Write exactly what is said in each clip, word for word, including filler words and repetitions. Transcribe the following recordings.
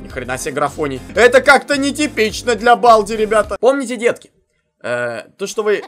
Ни хрена себе графоний. Это как-то нетипично для Балди, ребята. Помните, детки? Э, то, что вы...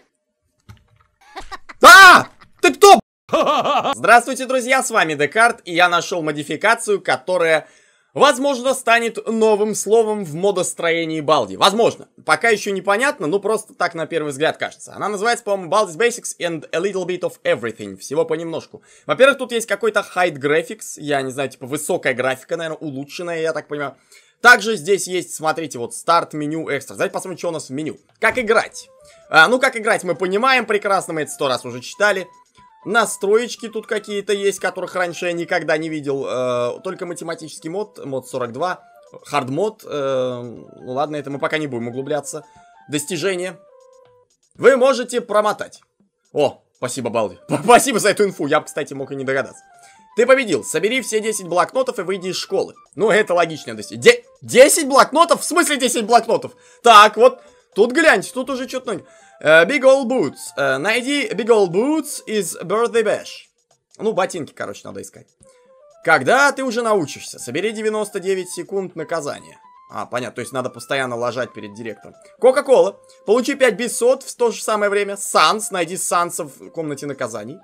А! Ты кто? Здравствуйте, друзья, с вами Декарт, и я нашел модификацию, которая, возможно, станет новым словом в модостроении Балди. Возможно. Пока еще непонятно, но просто так на первый взгляд кажется. Она называется, по-моему, Baldi's Basics and a little bit of everything. Всего понемножку. Во-первых, тут есть какой-то high graphics. Я не знаю, типа высокая графика, наверное, улучшенная, я так понимаю. Также здесь есть, смотрите, вот старт, меню, экстра. Давайте посмотрим, что у нас в меню. Как играть? А, ну, как играть мы понимаем прекрасно, мы это сто раз уже читали. Настроечки тут какие-то есть, которых раньше я никогда не видел. Э, только математический мод, мод сорок два, хард мод. Э, ну ладно, это мы пока не будем углубляться. Достижения. Вы можете промотать. О, спасибо, Балди. Спасибо за эту инфу, я бы, кстати, мог и не догадаться. Ты победил. Собери все десять блокнотов и выйди из школы. Ну, это логичное достижение. десять блокнотов? В смысле десять блокнотов? Так, вот, тут гляньте, тут уже что-то... Uh, Big Old Boots. Uh, найди Big Old Boots из Birthday Bash. Ну, ботинки, короче, надо искать. Когда ты уже научишься? Собери девяносто девять секунд наказания. А, понятно, то есть надо постоянно ложать перед директором. Кока-кола. Получи пять бисот в то же самое время. Санс. Найди Санса в комнате наказаний.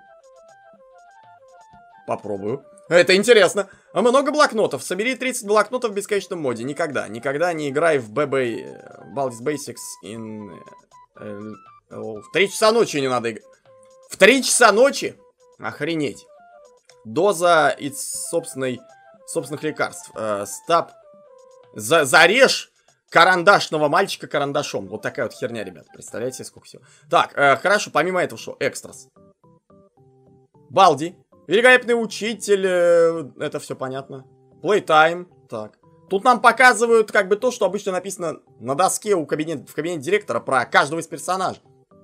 Попробую. Это интересно. Много блокнотов. Собери тридцать блокнотов в бесконечном моде. Никогда. Никогда не играй в би би Baldi's Basics in... В три часа ночи не надо играть. В три часа ночи? Охренеть. Доза из собственной, собственных лекарств. Э, стап. За, зарежь карандашного мальчика карандашом. Вот такая вот херня, ребят. Представляете, сколько всего. Так, э, хорошо, помимо этого что? Экстрас. Балди. Великолепный учитель. Э, это все понятно. Playtime. Так. Тут нам показывают как бы то, что обычно написано на доске у кабинет, в кабинете директора про каждого из персонажей.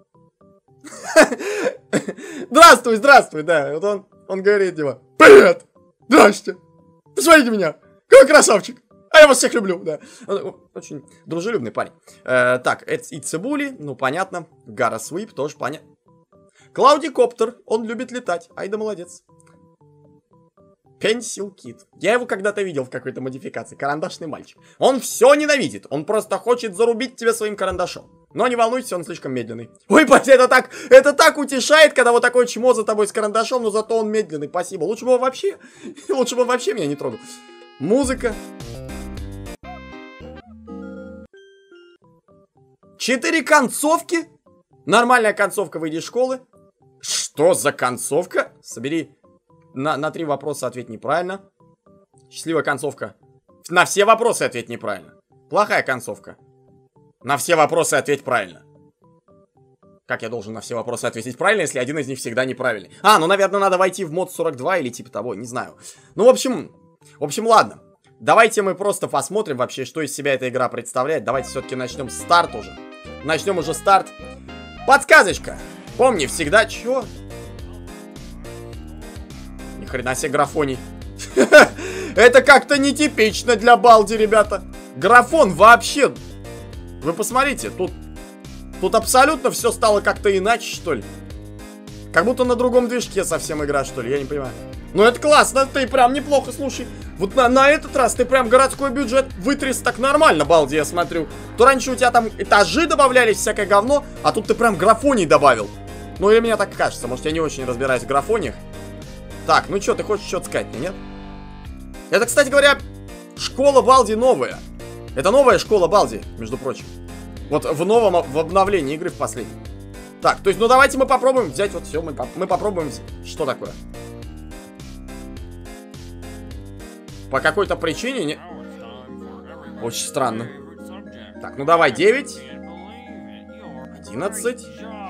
Здравствуй, здравствуй, да. Вот он, он говорит, типа, привет, здрасте, посмотрите меня, какой красавчик, а я вас всех люблю, да. Очень дружелюбный парень. Э, так, и Цибули, ну понятно. Гара Свип, тоже понятно. Клауди Коптер, он любит летать, ай да молодец. Pencil Kid. Я его когда-то видел в какой-то модификации. Карандашный мальчик. Он все ненавидит. Он просто хочет зарубить тебя своим карандашом. Но не волнуйтесь, он слишком медленный. Ой, это так, это так утешает, когда вот такой чмо за тобой с карандашом, но зато он медленный. Спасибо. Лучше бы он вообще, лучше бы он вообще меня не трогал. Музыка. Четыре концовки. Нормальная концовка, выйди из школы. Что за концовка? Собери... На, на три вопроса ответь неправильно. Счастливая концовка. На все вопросы ответь неправильно. Плохая концовка. На все вопросы ответь правильно. Как я должен на все вопросы ответить правильно, если один из них всегда неправильный? А, ну, наверное, надо войти в мод сорок два или типа того, не знаю. Ну, в общем, в общем, ладно. Давайте мы просто посмотрим вообще, что из себя эта игра представляет. Давайте все-таки начнем старт уже. Начнем уже старт. Подсказочка. Помни, всегда... Чё? Ни хрена себе графоний. Это как-то нетипично для Балди, ребята. Графон вообще. Вы посмотрите, тут Тут абсолютно все стало как-то иначе, что ли. Как будто на другом движке совсем игра, что ли, я не понимаю. Ну это классно, ты прям неплохо, слушай. Вот на, на этот раз ты прям городской бюджет вытряс так нормально, Балди, я смотрю. То раньше у тебя там этажи добавлялись, всякое говно, а тут ты прям графоний добавил. Ну или мне так кажется, может я не очень разбираюсь в графониях. Так, ну что, ты хочешь что-то сказать мне, нет? Это, кстати говоря, школа Балди новая. Это новая школа Балди, между прочим. Вот в новом, в обновлении игры в последнем. Так, то есть, ну давайте мы попробуем взять вот все, мы, мы попробуем, что такое. По какой-то причине не... Очень странно. Так, ну давай, девять. одиннадцать.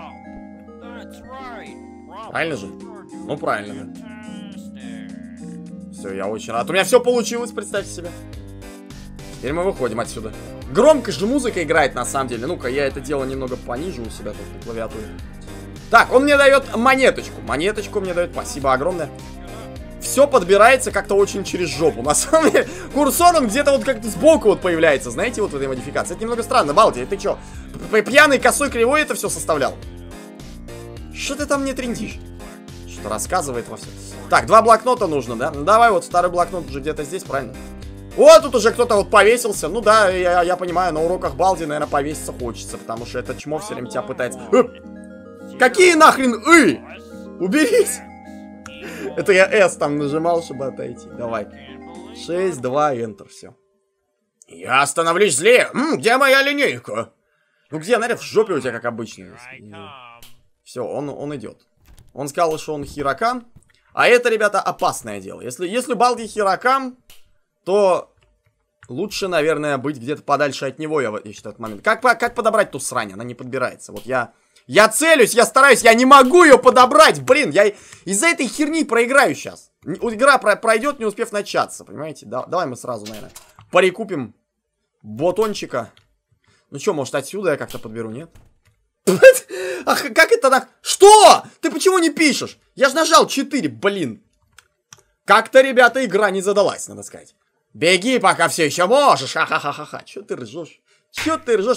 Правильно же? Ну правильно, да. Все, я очень рад. У меня все получилось, представьте себе. Теперь мы выходим отсюда. Громко же музыка играет, на самом деле. Ну-ка, я это дело немного понижу у себя тут на клавиатуре. Так, он мне дает монеточку. Монеточку мне дает, спасибо огромное. Все подбирается как-то очень через жопу. На самом деле, курсор он где-то вот как-то сбоку вот появляется. Знаете, вот в этой модификации. Это немного странно. Балди, ты чё? Пьяный, косой, кривой это все составлял? Что ты там мне трендишь? Что рассказывает во всем. Так, два блокнота нужно, да? Ну давай, вот второй блокнот уже где-то здесь, правильно? О, тут уже кто-то вот повесился. Ну да, я, я понимаю, на уроках Балди, наверное, повеситься хочется, потому что это чмо все время тебя пытается... Э! Какие нахрен «ы»? Уберись! Это я S там нажимал, чтобы отойти. Давай. шесть, два, Enter, все. Я становлюсь злее. М, где моя линейка? Ну где, наверное, в жопе у тебя, как обычно. Все, он, он идет. Он сказал, что он Хирокан. А это, ребята, опасное дело. Если, если Балди Хирокан, то лучше, наверное, быть где-то подальше от него, я, я считаю, этот момент. Как, как подобрать ту срань? Она не подбирается. Вот я... Я целюсь, я стараюсь, я не могу ее подобрать. Блин, я из-за этой херни проиграю сейчас. Игра про пройдет, не успев начаться, понимаете? Да, давай мы сразу, наверное, перекупим ботончика. Ну что, может, отсюда я как-то подберу, нет? Ах, как это так? Что? Ты почему не пишешь? Я же нажал четыре, блин. Как-то, ребята, игра не задалась, надо сказать. Беги, пока все еще можешь. Ха-ха-ха-ха. Че ты ржешь? Че ты ржешь?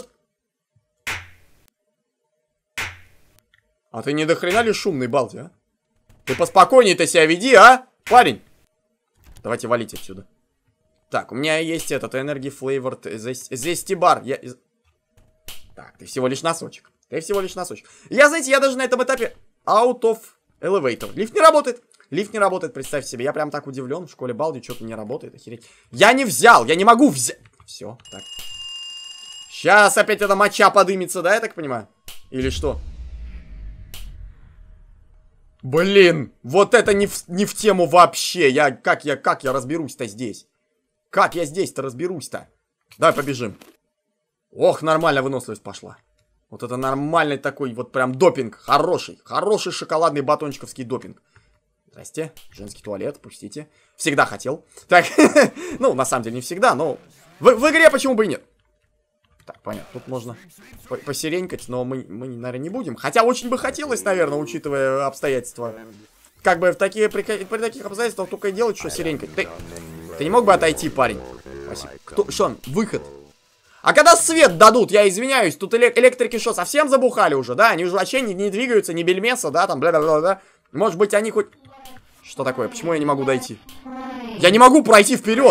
А ты не до хрена ли шумный, Балди, а? Ты поспокойнее-то себя веди, а? Парень. Давайте валить отсюда. Так, у меня есть этот Energy Flavored Зестибар. Я... Так, ты всего лишь носочек. Ты всего лишь носочек. Я, знаете, я даже на этом этапе out of elevator. Лифт не работает. Лифт не работает, представь себе. Я прям так удивлен. В школе Балди что-то не работает. Охереть. Я не взял. Я не могу взять. Все, так. Сейчас опять эта моча подымется, да, я так понимаю? Или что? Блин, вот это не в, не в тему вообще. Я, как я, как я разберусь-то здесь? Как я здесь-то разберусь-то? Давай побежим. Ох, нормально выносливость пошла. Вот это нормальный такой, вот прям допинг. Хороший, хороший шоколадный батончиковский допинг. Здрасте, женский туалет, пустите. Всегда хотел. Так, ну, на самом деле не всегда, но в, в игре почему бы и нет. Так, понятно, тут можно посеренькать, но мы, мы, наверное, не будем. Хотя очень бы хотелось, наверное, учитывая обстоятельства. Как бы в такие, при, при таких обстоятельствах только и делать, что серенькать. Ты, ты не мог бы отойти, парень? Спасибо. Кто, Шон, выход. А когда свет дадут, я извиняюсь, тут электрики что, совсем забухали уже, да? Они уже вообще не, не двигаются, ни бельмеса, да, там, бля-бля-бля, да? Может быть, они хоть... Что такое? Почему я не могу дойти? Я не могу пройти вперед!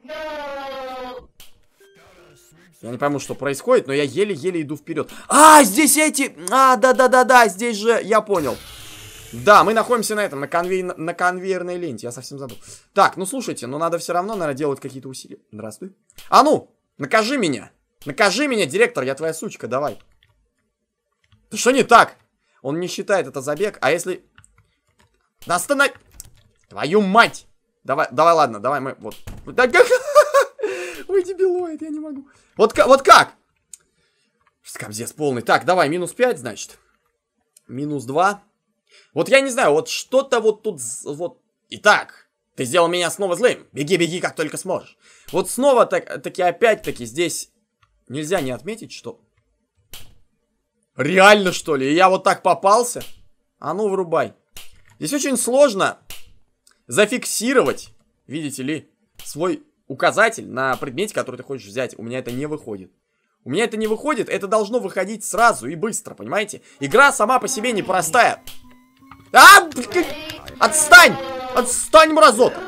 Я не пойму, что происходит, но я еле-еле иду вперед. А, здесь эти... А, да-да-да-да, здесь же... Я понял. Да, мы находимся на этом, на, конвей... на конвейерной ленте. Я совсем забыл. Так, ну слушайте, но надо все равно, наверное, делать какие-то усилия. Здравствуй. А ну, накажи меня. Накажи меня, директор, я твоя сучка, давай. Да что не так? Он не считает это забег, а если... Останови... Твою мать! Давай, давай, ладно, давай мы... Вот. Ой, дебилоид, я не могу. Вот, вот как? Скабзец полный. Так, давай, минус пять, значит. Минус два. Вот я не знаю, вот что-то вот тут... Вот. Итак, ты сделал меня снова злым. Беги, беги, как только сможешь. Вот снова так, таки опять-таки здесь нельзя не отметить, что... Реально, что ли? Я вот так попался? А ну, врубай. Здесь очень сложно зафиксировать, видите ли, свой... указатель на предмете, который ты хочешь взять. У меня это не выходит. У меня это не выходит. Это должно выходить сразу и быстро, понимаете? Игра сама по себе непростая. А! Отстань! Отстань, мразота!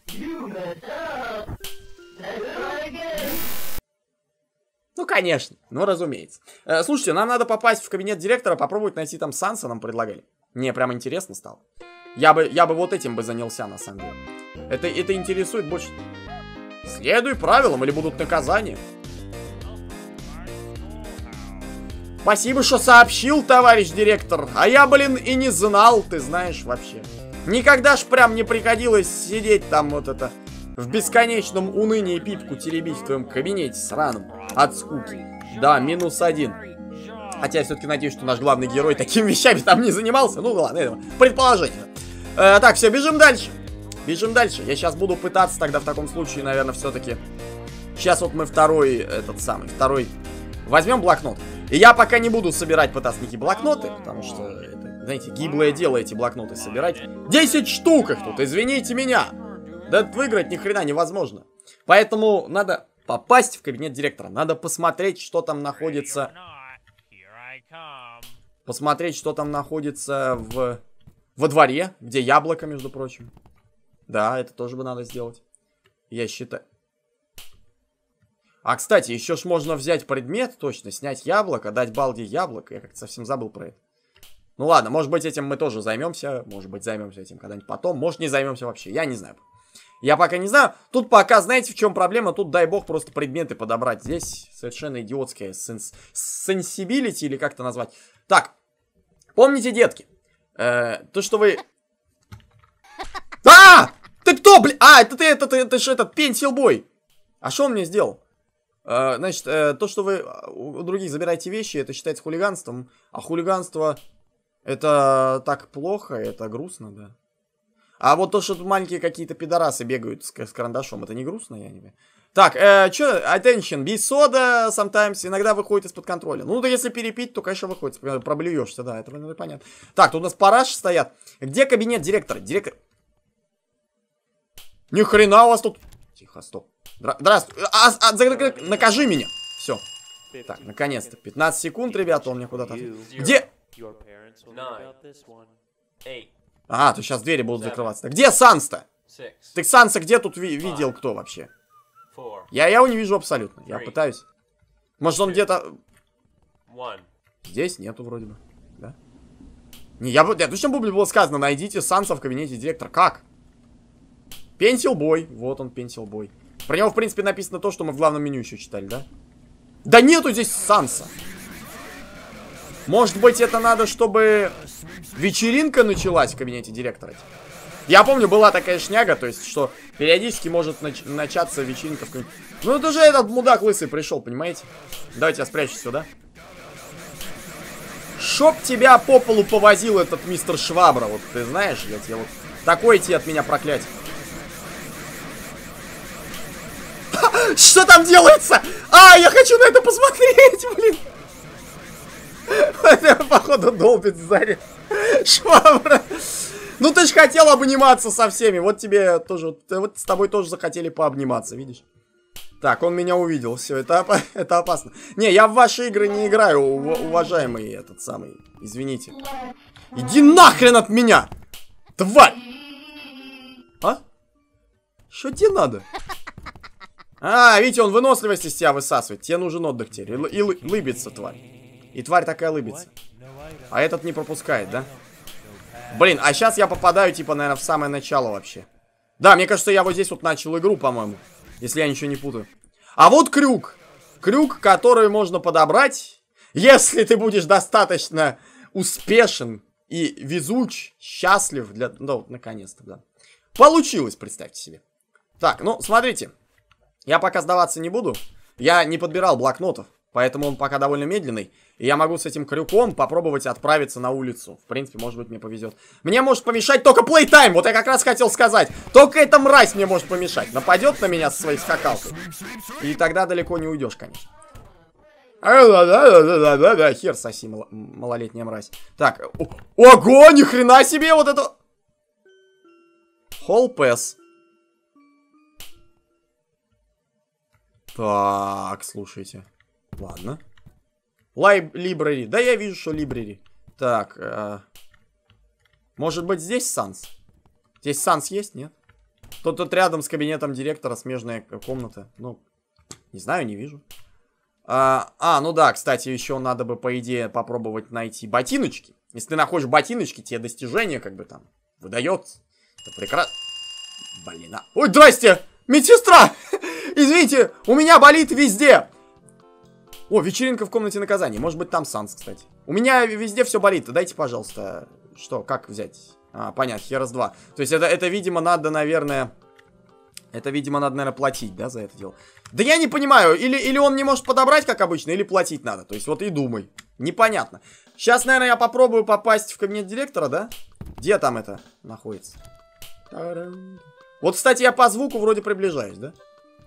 Ну, конечно. Ну, разумеется. Э, слушайте, нам надо попасть в кабинет директора, попробовать найти там Санса, нам предлагали. Мне прям интересно стало. Я бы, я бы вот этим бы занялся, на самом деле. Это, это интересует больше... Следуй правилам, или будут наказания. Спасибо, что сообщил, товарищ директор. А я, блин, и не знал, ты знаешь, вообще. Никогда ж прям не приходилось сидеть там вот это... В бесконечном унынии пипку теребить в твоем кабинете сраном. От скуки. Да, минус один. Хотя я все-таки надеюсь, что наш главный герой такими вещами там не занимался. Ну ладно, это предположение. Э, так, все, бежим дальше. Бежим дальше. Я сейчас буду пытаться тогда в таком случае, наверное, все-таки... Сейчас вот мы второй, этот самый, второй... Возьмем блокнот. И я пока не буду собирать пытаться никакие блокноты, потому что, это, знаете, гиблое дело эти блокноты собирать. десять штук их тут, извините меня. Да выиграть ни хрена невозможно. Поэтому надо попасть в кабинет директора. Надо посмотреть, что там находится... Посмотреть, что там находится в... во дворе, где яблоко, между прочим. Да, это тоже бы надо сделать. Я считаю... А, кстати, еще ж можно взять предмет, точно, снять яблоко, дать Балди яблоко. Я как-то совсем забыл про это. Ну ладно, может быть, этим мы тоже займемся. Может быть, займемся этим когда-нибудь потом. Может, не займемся вообще. Я не знаю. Я пока не знаю. Тут пока, знаете, в чем проблема? Тут, дай бог, просто предметы подобрать. Здесь совершенно идиотская сенс... сенсибилити, или как это назвать. Так, помните, детки, э, то, что вы... А! Ты кто, блин? А, это ты, это ты, это же этот пенсилбой. А что он мне сделал? Э, значит, э, то, что вы у других забираете вещи, это считается хулиганством. А хулиганство, это так плохо, это грустно, да. А вот то, что тут маленькие какие-то пидорасы бегают с, с карандашом, это не грустно, я не знаю. Так, э, чё, attention, be soda sometimes, иногда выходит из-под контроля. Ну, да если перепить, то, конечно, выходит, проблюешься, да, это, это понятно. Так, тут у нас параши стоят. Где кабинет директора? Директор... Ни хрена у вас тут... Тихо, стоп. Здравствуй. А, а, а, накажи меня. Все. Так, наконец-то. пятнадцать секунд, ребята, он мне куда-то... Где? А, то сейчас двери будут закрываться. Где Санс-то? Ты Санса где тут ви видел кто вообще? Я, я его не вижу абсолютно. Я пытаюсь. Может, он где-то... Здесь нету вроде бы. Да? Не, я бы... Точно было сказано, найдите Санса в кабинете директора. Как? Пенсилбой. Вот он, Пенсилбой. Про него, в принципе, написано то, что мы в главном меню еще читали, да? Да нету здесь Санса. Может быть, это надо, чтобы вечеринка началась в кабинете директора? Я помню, была такая шняга, то есть, что периодически может нач начаться вечеринка в кабинете. Ну, это же этот мудак лысый пришел, понимаете? Давайте я спрячусь сюда. Чтоб тебя по полу повозил этот мистер Швабра, вот ты знаешь, я тебе вот... Такое тебе от меня проклятие. Что там делается? А, я хочу на это посмотреть, блин. Походу долбит сзади Швабра. Ну ты ж хотел обниматься со всеми. Вот тебе тоже, вот с тобой тоже захотели пообниматься, видишь? Так, он меня увидел, все, это, это опасно. Не, я в ваши игры не играю, уважаемый этот самый, извините. Иди нахрен от меня, тварь! А? Что тебе надо? А, видите, он выносливость из тебя высасывает. Тебе нужен отдых теперь. И, и лыбится, тварь. И тварь такая лыбится. А этот не пропускает, да? Блин, а сейчас я попадаю, типа, наверное, в самое начало вообще. Да, мне кажется, я вот здесь вот начал игру, по-моему. Если я ничего не путаю. А вот крюк. Крюк, который можно подобрать, если ты будешь достаточно успешен и везуч, счастлив для... Ну, наконец-то, да. Получилось, представьте себе. Так, ну, смотрите. Я пока сдаваться не буду. Я не подбирал блокнотов, поэтому он пока довольно медленный. И я могу с этим крюком попробовать отправиться на улицу. В принципе, может быть, мне повезет. Мне может помешать только плейтайм. Вот я как раз хотел сказать. Только эта мразь мне может помешать. Нападет на меня со своей скакалкой. И тогда далеко не уйдешь, конечно. Да-да-да-да-да-да. Хер соси, мал малолетняя мразь. Так. Ого, ни хрена себе вот это. Hall Pass. Так, слушайте. Ладно. Library. Да, я вижу, что library. Так. Э, может быть, здесь Санс? Здесь Санс есть, нет? Тут, тут рядом с кабинетом директора смежная комната. Ну, не знаю, не вижу. А, а, ну да, кстати, еще надо бы, по идее, попробовать найти ботиночки. Если ты находишь ботиночки, тебе достижение, как бы там, выдается. Это прекрасно. Блин, а... Ой, здрасте! Медсестра! Извините, у меня болит везде. О, вечеринка в комнате наказаний. Может быть, там Санс, кстати. У меня везде все болит. Дайте, пожалуйста. Что, как взять? А, понятно, херас два. То есть это, это, видимо, надо, наверное... Это, видимо, надо, наверное, платить, да, за это дело. Да я не понимаю. Или, или он не может подобрать, как обычно, или платить надо. То есть вот и думай. Непонятно. Сейчас, наверное, я попробую попасть в кабинет директора, да? Где там это находится? Вот, кстати, я по звуку вроде приближаюсь, да?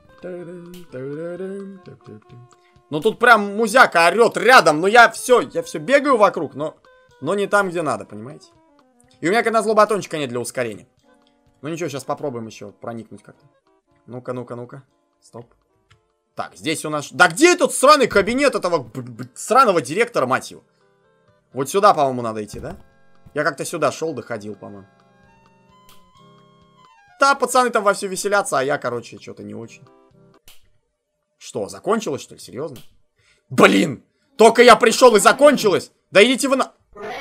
Ну тут прям музяка орет рядом. Но я все, я все бегаю вокруг, но, но не там, где надо, понимаете? И у меня, как назло, батончика нет для ускорения. Ну ничего, сейчас попробуем еще проникнуть как-то. Ну-ка, ну-ка, ну-ка. Стоп. Так, здесь у нас... Да где этот сраный кабинет этого сраного директора, мать его? Вот сюда, по-моему, надо идти, да? Я как-то сюда шел, доходил, по-моему. Да, пацаны там вовсю веселятся, а я, короче, что-то не очень. Что, закончилось, что ли? Серьезно? Блин! Только я пришел и закончилось! Да идите вы на...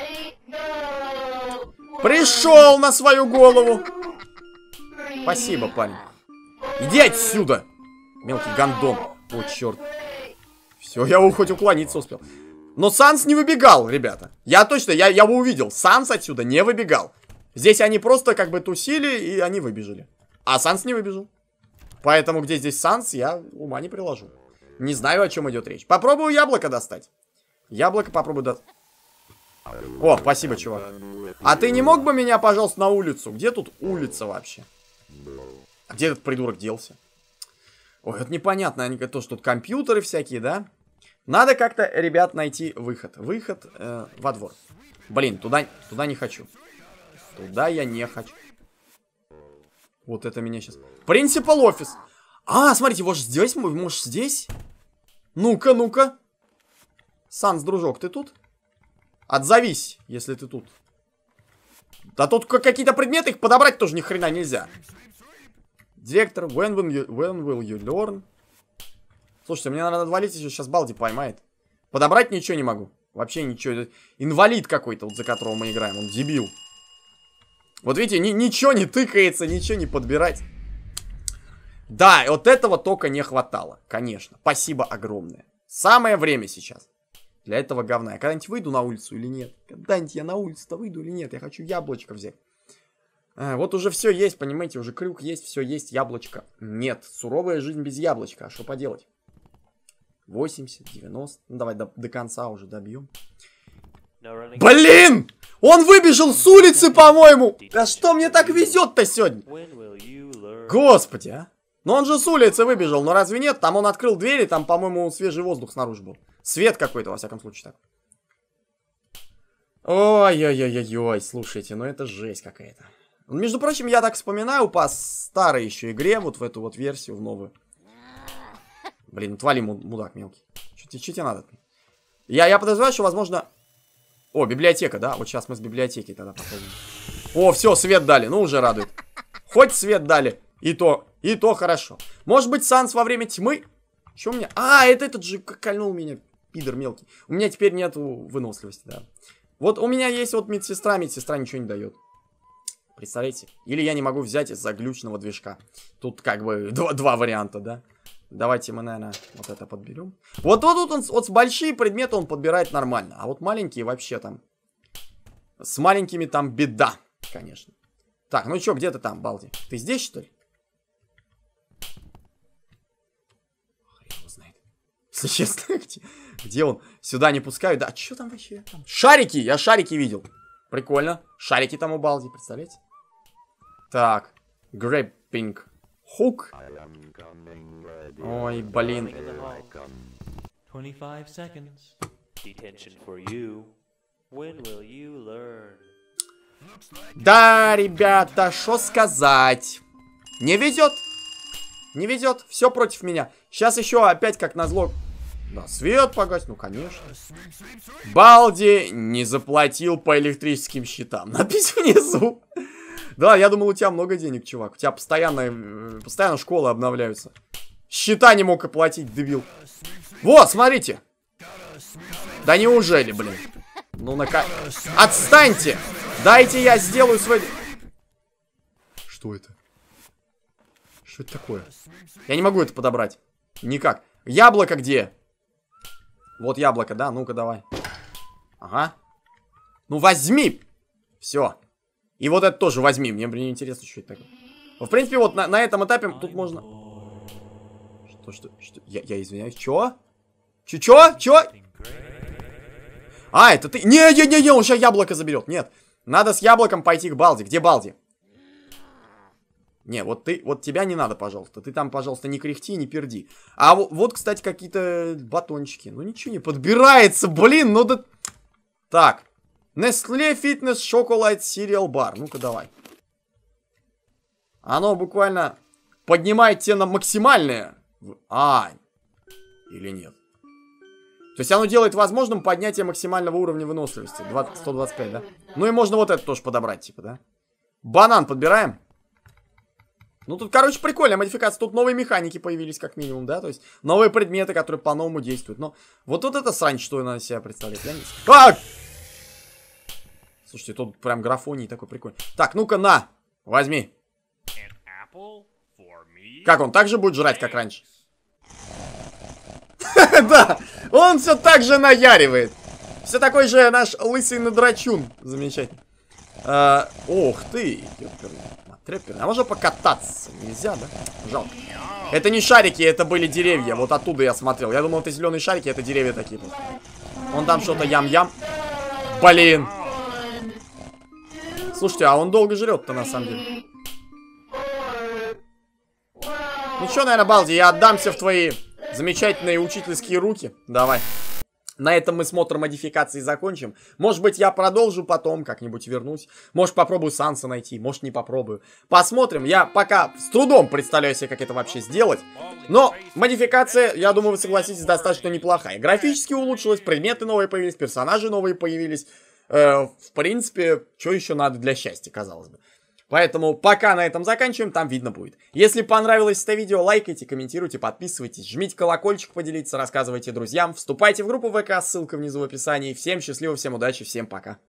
Пришел на свою голову! Спасибо, парень. Иди отсюда! Мелкий гондон. О, черт. Все, я хоть уклониться успел. Но Санс не выбегал, ребята. Я точно, я, я его увидел. Санс отсюда не выбегал. Здесь они просто как бы тусили, и они выбежали. А Санс не выбежал. Поэтому где здесь Санс, я ума не приложу. Не знаю, о чем идет речь. Попробую яблоко достать. Яблоко попробую достать. О, спасибо, чувак. А ты не мог бы меня, пожалуйста, на улицу? Где тут улица вообще? А где этот придурок делся? Ой, это непонятно. Они говорят, что тут компьютеры всякие, да? Надо как-то, ребят, найти выход. Выход э, во двор. Блин, туда, туда не хочу. Туда я не хочу. Вот это меня сейчас... Принципал офис. А, смотрите, вот здесь, может здесь? Ну-ка, ну-ка. Санс, дружок, ты тут? Отзовись, если ты тут. Да тут какие-то предметы, их подобрать тоже ни хрена нельзя. Директор, when will you, when will you learn? Слушайте, мне надо отвалить, еще сейчас Балди поймает. Подобрать ничего не могу. Вообще ничего. Инвалид какой-то, вот за которого мы играем. Он дебил. Вот видите, ни, ничего не тыкается, ничего не подбирать. Да, вот этого только не хватало. Конечно. Спасибо огромное. Самое время сейчас. Для этого говна. Я когда-нибудь выйду на улицу или нет? Когда-нибудь я на улицу-то выйду или нет? Я хочу яблочко взять. А, вот уже все есть, понимаете? Уже крюк есть, все есть, яблочко. Нет. Суровая жизнь без яблочка. А что поделать? восемьдесят, девяносто. Ну давай до, до конца уже добьем. Блин! Он выбежал с улицы, по-моему! Да что мне так везет-то сегодня? Господи, а! Но он же с улицы выбежал, но разве нет? Там он открыл двери, там, по-моему, свежий воздух снаружи был. Свет какой-то, во всяком случае, так. Ой-ой-ой-ой-ой, слушайте, ну это жесть какая-то. Между прочим, я так вспоминаю по старой еще игре, вот в эту вот версию, в новую. Блин, отвали, мудак мелкий. Что тебе надо? Я, я подозреваю, что, возможно... О, библиотека, да? Вот сейчас мы с библиотеки тогда подходим. О, все, свет дали, ну уже радует. Хоть свет дали, и то, и то хорошо. Может быть, Санс во время тьмы? Что у меня? А, это этот же кольнул меня, пидор мелкий. У меня теперь нету выносливости, да. Вот у меня есть вот медсестра, медсестра ничего не дает. Представляете? Или я не могу взять из-за глючного движка. Тут как бы два, два варианта, да. Давайте мы, наверное, вот это подберем. Вот тут он, вот с большие предметы он подбирает нормально. А вот маленькие вообще там. С маленькими там беда, конечно. Так, ну что, где ты там, Балди? Ты здесь, что ли? Хрен его знает. Если честно, где, где он? Сюда не пускают. Да, а что там вообще? Там? Шарики! Я шарики видел. Прикольно. Шарики там у Балди, представляете? Так. Грэппинг. Хук. Ой, блин. Да, ребята, что сказать? Не везет. Не везет. Все против меня. Сейчас еще опять как назло. Да, свет погасит. Ну, конечно. Балди не заплатил по электрическим счетам. Напись внизу. Да, я думал, у тебя много денег, чувак. У тебя постоянно, постоянно школы обновляются. Счета не мог оплатить, дебил. Вот, смотрите. Да неужели, блин? Ну, нака... Отстаньте! Дайте я сделаю свой... Что это? Что это такое? Я не могу это подобрать. Никак. Яблоко где? Вот яблоко, да? Ну-ка, давай. Ага. Ну, возьми! Все. И вот это тоже возьми. Мне, блин, интересно, что это такое. Ну, в принципе, вот на, на этом этапе тут можно... Что, что, что? Я, я извиняюсь. Чё? Чё, чё? Чё? А, это ты... Не-не-не, он сейчас яблоко заберет. Нет. Надо с яблоком пойти к Балди. Где Балди? Не, вот ты... Вот тебя не надо, пожалуйста. Ты там, пожалуйста, не кряхти, не перди. А вот, вот кстати, какие-то батончики. Ну, ничего не подбирается, блин. Ну да... Так. Nestle Fitness Chocolate Cereal Bar. Ну-ка, давай. Оно буквально поднимает тебя на максимальное. А, или нет? То есть оно делает возможным поднятие максимального уровня выносливости. сто двадцать пять, да? Ну и можно вот это тоже подобрать, типа, да? Банан подбираем. Ну, тут, короче, прикольная модификация. Тут новые механики появились, как минимум, да? То есть, новые предметы, которые по-новому действуют. Но вот тут это срань, что она из себя представляет. Я не... А! Слушайте, тут прям графоний такой прикольный. Так, ну-ка, на! Возьми. Как он, так же будет жрать, как раньше? Да, он все так же наяривает. Все такой же наш лысый надрачун. Замечательно. А, ох ты, трепперный. А можно покататься? Нельзя, да? Жалко. Это не шарики, это были деревья. Вот оттуда я смотрел. Я думал, это зеленые шарики, это деревья такие. Вон там что-то ям-ям. Блин. Слушайте, а он долго жрет-то на самом деле. Ну что, наверное, Балди, я отдамся в твои замечательные учительские руки. Давай. На этом мы смотр модификации закончим. Может быть, я продолжу потом, как-нибудь вернусь. Может, попробую Санса найти, может, не попробую. Посмотрим. Я пока с трудом представляю себе, как это вообще сделать. Но модификация, я думаю, вы согласитесь, достаточно неплохая. Графически улучшилась, предметы новые появились, персонажи новые появились. Э, в принципе, что еще надо для счастья, казалось бы. Поэтому пока на этом заканчиваем, там видно будет. Если понравилось это видео, лайкайте, комментируйте, подписывайтесь, жмите колокольчик поделиться, рассказывайте друзьям, вступайте в группу ВК, ссылка внизу в описании. Всем счастливо, всем удачи, всем пока.